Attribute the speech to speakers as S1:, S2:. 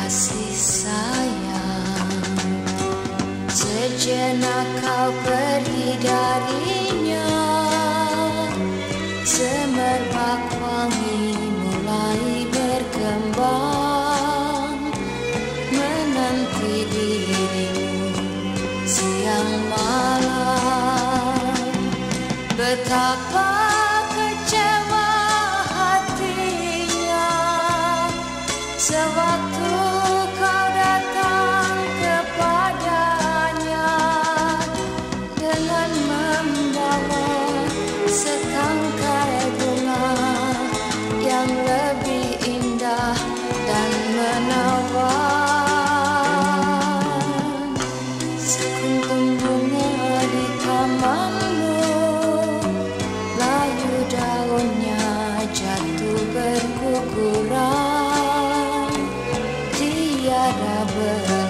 S1: kasih sayang. Sejenak kau pergi darinya, semerbak wangi mulai berkembang, menanti dirimu siang malam. Betapa kecewa hatinya sewaktu kau datang kepadanya dengan membawa setangkai bunga yang lebih indah dan menawan. Sekuntum bunga di tamanmu, layu daunnya jatuh berguguran, tiada